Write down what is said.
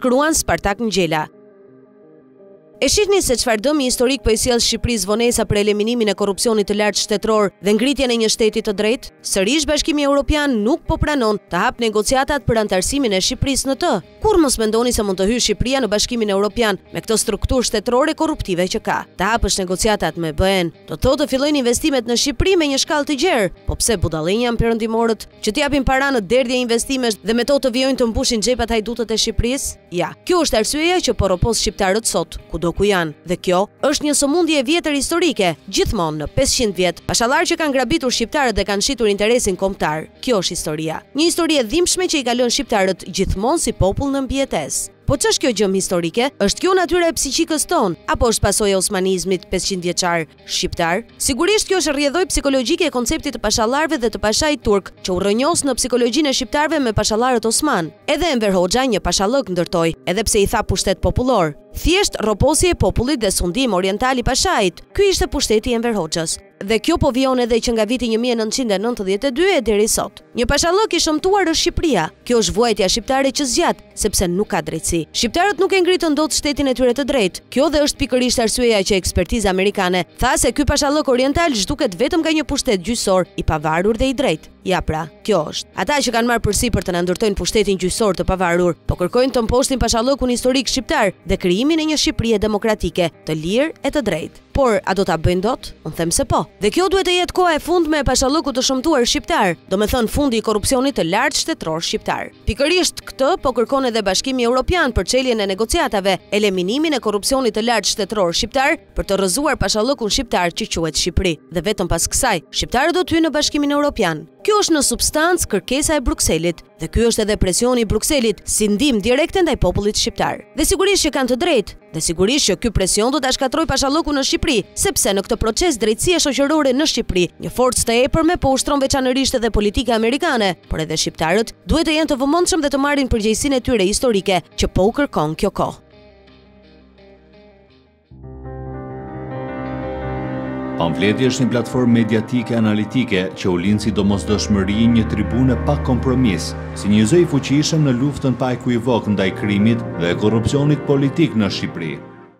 shkruan Spartak Ngjela. E shihni se çfarë dëmi historik po i sjell Shqipërisë vonesa për eliminimin e korrupsionit të lartë shtetëror dhe ngritjen e një shteti të drejtë? Sërish Bashkimi Evropian nuk po pranon të hapë negociatat për anëtarësimin e Shqipërisë në të. Kur mos mendoni se mund të hyjë Shqipëria në Bashkimin Evropian me këtë strukturë shtetërore korruptive që ka. Të hapësh negociatat me BE-n, do të thotë të fillojnë investimet në Shqipëri me një shkallë të gjerë. Po pse budallënj janë perëndimorët që të japin para në derdhje investimesh dhe me to të vijojnë të mbushin xhepat hajdutët e Shqipërisë? Ja, kjo është arsyeja që po ropos shqiptarët sot, kudo ku janë, dhe kjo është një sëmundje e vjetër historike. Gjithmonë në 500 vjet, pashallar që kanë grabitur shqiptarët dhe kanë shitur interesin kombëtar. Kjo është historia. Një histori e dhimbshme që i ka lënë shqiptarët gjithmonë si popull në mbijetesë. Po ç'është kjo gjë historike? Është kjo natyra e psiqikës tonë, apo është pasojë e osmanizmit 500 vjeçar shqiptar? Sigurisht kjo është rrjedhoj psikologjike e konceptit të pashallarëve dhe të pashait turk, që u rrënjos në psikologjinë e shqiptarëve me pashallarët osman. Edhe Enver Hoxha një pashallëk ndërtoi, edhe pse i tha pushtet popullor. Thjesht roposje e popullit dhe sundim oriental i pashait. Ky ishte pushteti i Enver Hoxhës. Dhe kjo po vijon edhe që nga viti 1992 e deri sot. Një pashallëk i shëmtuar është Shqipëria. Kjo është vuajtja shqiptare që zgjat, sepse nuk ka drejtësi. Shqiptarët nuk e ngritën dot shtetin e tyre të drejtë. Kjo dhe është pikërisht arsyeja që ekspertiza amerikane tha se ky pashallëk oriental zhduket vetëm nga një pushtet gjyqësor i pavarur dhe i drejtë. Ja pra, kjo është. Ata që kanë marrë përsipër të na ndërtojnë pushtetin gjyqësor të pavarur, po kërkojnë të mposhtin pashallëkun historik shqiptar dhe krijimin e një Shqipërie demokratike, të lirë e të drejtë. Por a do ta bëjnë dot? Unë them se po. Dhe kjo duhet të jetë koha e fundme e pashallëkut të shëmtuar shqiptar, domethënë fundi i korrupsionit të lartë shtetëror shqiptar. Pikërisht këtë po kërkon edhe Bashkimi Evropian për çeljen e negociatave, eliminimin e korrupsionit të lartë shtetëror shqiptar për të rrëzuar pashallëkun shqiptar që quhet Shqipëri. Dhe vetëm pas kësaj, shqiptarët do të hyjnë në Bashkimin Evropian. Kjo është në substancë kërkesa e Brukselit dhe ky është edhe presioni i Brukselit si ndihmë direkte ndaj popullit shqiptar. Dhe sigurisht që kanë të drejtë, dhe sigurisht që ky presion do ta shkatrojë pashallëkun në Shqipëri, sepse në këtë proces drejtësia shoqërore në Shqipëri, një forcë të epërme po ushtron veçanërisht edhe politika amerikane, por edhe shqiptarët duhet të jenë të vëmendshëm dhe të marrin përgjegjësinë e tyre historike që po u kërkon kjo kohë. Pamfleti është një platformë mediatike analitike që u lind si domosdoshmëri një tribune pa kompromis, si një zë i fuqishëm në luftën pa ekuivok ndaj krimit dhe korrupsionit politik në Shqipëri.